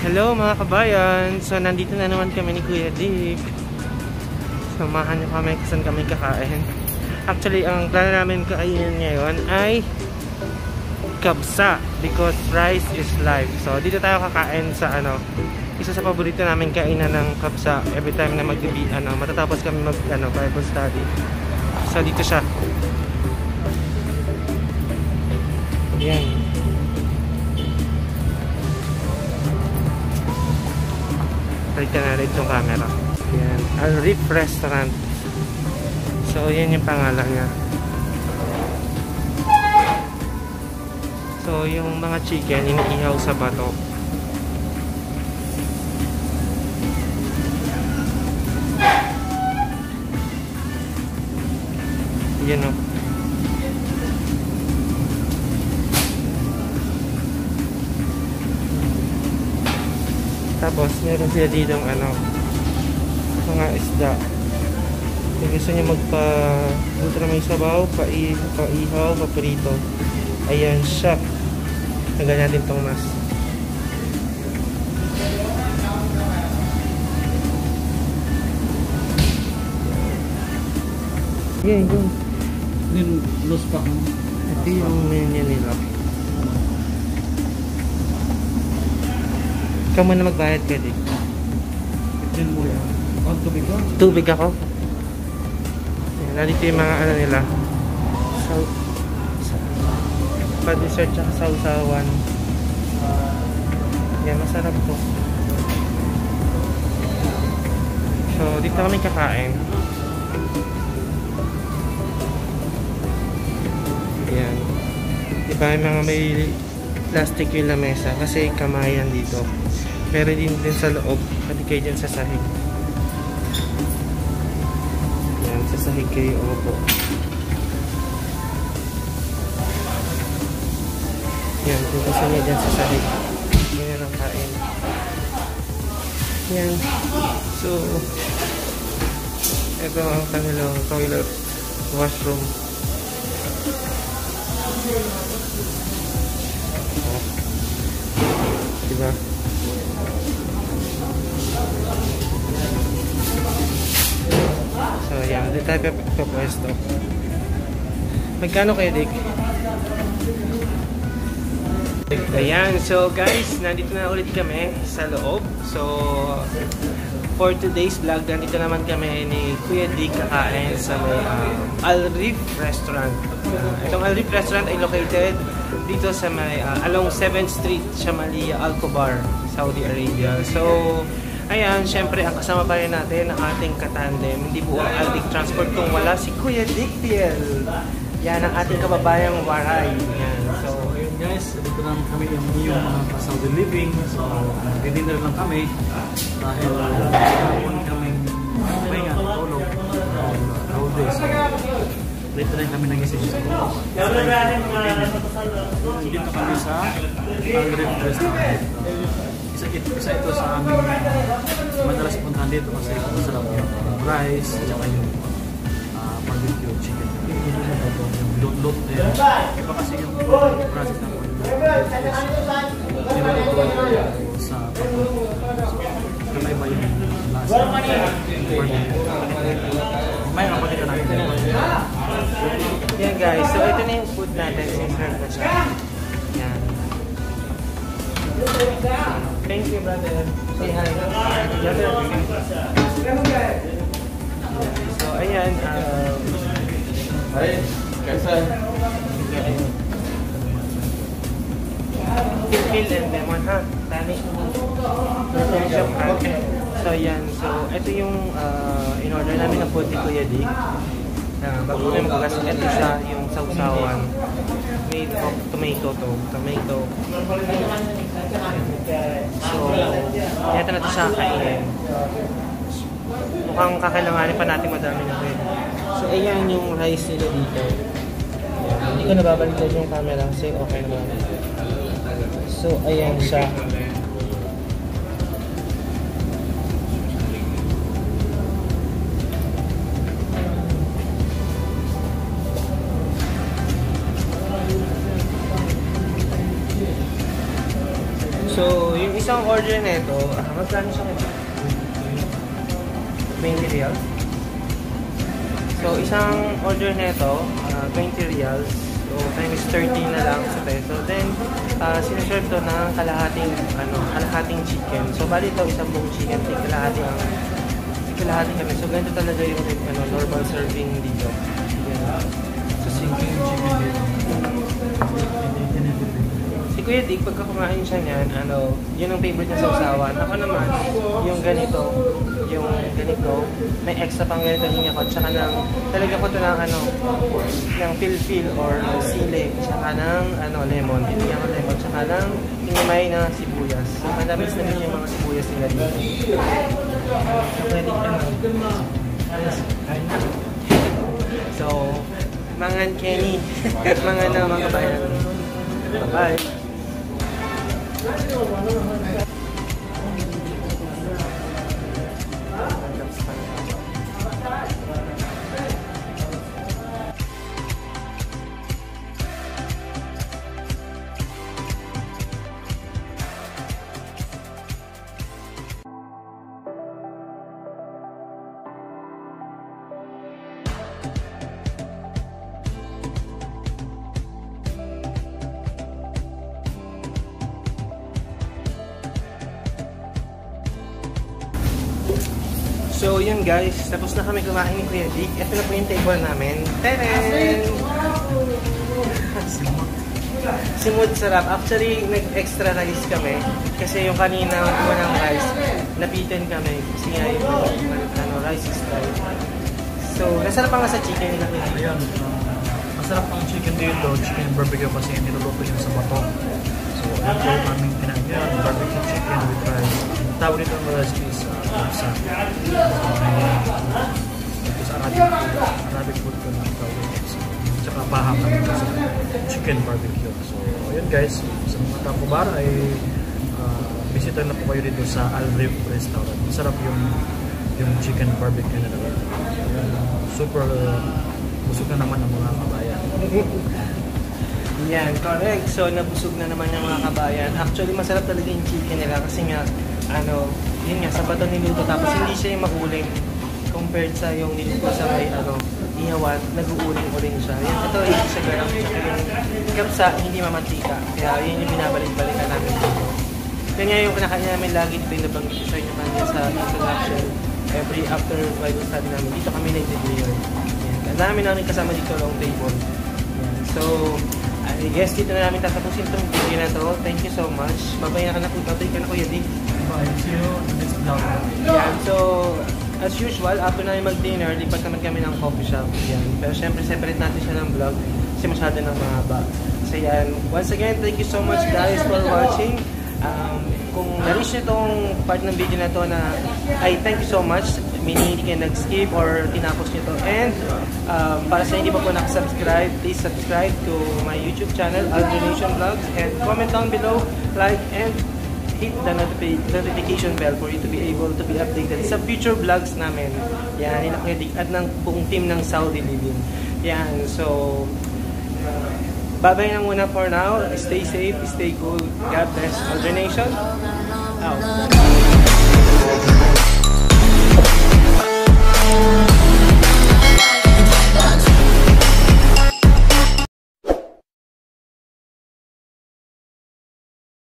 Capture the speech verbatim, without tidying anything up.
Hello mga kabayan! So nandito na naman kami ni Kuya Dick. Samahan niyo kami kung saan kami kakain. Actually, ang plano namin kainin ngayon ay kabsa because rice is life. So dito tayo kakain sa ano, isa sa paborito namin kainan ng kabsa every time na mag-bi ano, matatapos kami mag ano, Bible study. So dito siya. Yan. Palitan na rin itong camera. Yan. Al-Rif Restaurant. So, yan yung pangalan niya. So, yung mga chicken, iniihaw sa bato. Yan o. Tapos, meron sila dito ng ano, mga isda. Kung gusto nyo magpa ultra may sabaw, pa-ihaw, pa-prito. Ayan siya. Lagyan natin itong mas. Yeah, yun. Yung los pa. Ito yung menu nila. Ikaw muna magbayad ka, Dick. Din mo yan. Oh, tubig ko? Tubig ako. Ayan, nandito yung mga ano nila. So, pa-dessert tsaka sausawan. Yan, masarap po. So, dito kami kakain. Ayan. Diba yung mga may plastic yung lamesa kasi kamayan dito. Pero din din sa loob, pati kayo dyan sa sahig. Yan, sa sahig kayo opo. Yan, kung gusto niya dyan sa sahig. Yan ang kain. Yan. So, ito ang kanilang toilet, washroom. Oh. Diba? So, yan. Dito tayo papwesto. Magkano kayo, Dick? Ayan. So, guys, nandito na ulit kami sa loob. So, for today's vlog, nandito naman kami ni Kuya Dick kakain sa may um, Al-Rif Restaurant. Uh, itong Al-Rif Restaurant ay located dito sa may uh, along seventh street, Shamalia, Al-Khobar, Saudi Arabia. So, ayan, syempre, ang kasama pa rin natin ang ating katandem. Hindi po ang Aldic Transport kung wala si Kuya Dick Piel. Yan ang ating kababayang waray. Yan. So, ayun guys, dito lang kami yung yung mga Saudi living. So, dinner lang kami. Dahil hapon kami may nga, tulog. All day. So, dito lang kami nag-isip sa tulog. Dito kami sa Al-Rif Restaurant. Isa, isa ito sa aming madalas puntahan dito kasi masarap yung rice at saka yung uh, barbecue chicken. Yung lot-lot din. Iba kasi yung process ng niluluto sa pagod. Kamay-iba yung lasa. May kapatid ka natin. yan guys. So, ito na yung food natin. Sinserve na siya. Yan. Thank you, brother. Say hi. Brother. So, ayan. Um, Hi. Kaisa? Phil and lemon, ha? Tani. So, ayan. So, ito yung uh, in-order namin ng food ni Kuya Dick. Uh, bago namin magagas, ito siya yung sausawan. Made of tomato to. Tomato. So, ito na ito siya kainin. Mukhang kakailanganin pa natin madami na rin. So, ayan yung rice nila dito. Ayan. Hindi ko nababaliktad yung camera kasi okay naman. So, ayan siya. So, yung isang order nito, uh, magkano siya ngayon? twenty reals. So, isang order nito, uh, twenty reals. So, times thirty na lang sa peso. Then, uh, sineserve to ng kalahating, ano, kalahating chicken. So, bali ito, isang buong chicken. May kalahati ang, kalahati kami. So, ganito talaga yung ano, normal serving dito. Yeah. So, simple yung chicken dito. Si Kuya Dick, pagka kumain siya niyan, ano, yun ang favorite niya sa usawan. Ako naman, yung ganito, yung ganito, may extra pang ganito hinya ko, tsaka ng, talaga ko ito ng, ano, ng fil-fil or sili, tsaka ng, ano, lemon, hinya ko lemon, tsaka ng hinimay na sibuyas. So, madamis na rin yung mga sibuyas nila dito. So, pwede ka na. So, mangan Kenny, mangan na mga kabayan. Bye-bye. So yun guys, tapos na kami kumain ni Kuya Dick. Ito na po yung table namin. Teren! Simut sarap. Actually, nag-extra rice kami. Kasi yung kanina, unang rice, napitin kami. Kasi nga yung ano, rice is right. So, nasarap pa nga sa chicken nila. Ayan, uh, masarap ang chicken dito. Chicken barbecue kasi niluluto yun sa bato. So, ito yung aming pinagyan. Barbecue chicken with rice. Tawag nito ang rice is sa Arabic food. Arabic food ko lang tawag nito. Tsaka paham naman sa chicken barbecue. So, ayun guys, sa mga takubara ay uh, bisita na po kayo dito sa Al Rif Restaurant. Masarap yung yung chicken barbecue na naman. Super uh, busog na naman ang mga kabayan. Yan, correct. So, nabusog na naman yung mga kabayan. Actually, masarap talaga yung chicken nila kasi nga, ano, yun nga, sa bato niluto. Tapos hindi siya yung makuling compared sa yung niluto sa may, ano, ihawan, nag-uuling-uling siya. Yan, ito, hindi siya garang. Tsaka yung kapsa, hindi mamantika. Kaya yun yung binabalik-balikan namin dito. Yan nga yung kinakain namin lagi dito yung nabanggit sa inyo kanina sa introduction. Every after Bible study namin, dito kami nag-dinner. Yan, dami namin kasama dito long table. Yan, so, I guess dito na namin tatapusin itong video na to. Thank you so much. Babay na ka na po. Babay ka na Kuya Dick. Bye. See you on the next vlog. Yan. So, as usual, after namin mag-dinner, lipat naman kami ng coffee shop. Yan. Pero syempre, separate natin siya ng vlog kasi masyado nang mahaba. So yan. Once again, thank you so much guys for watching. Um, kung na-reach nyo itong part ng video na to na ay thank you so much. Meaning hindi kayo nag-skip or tinapos nyo to. And um, para sa hindi pa po nakasubscribe, please subscribe to my YouTube channel, Aldonation Vlogs. And comment down below, like, and hit the notifi notification bell for you to be able to be updated sa future vlogs namin. Yan, inakinig at ng buong team ng Saudi Living. Yan, so bye-bye na muna for now. Stay safe, stay cool. God bless. Aldonation out.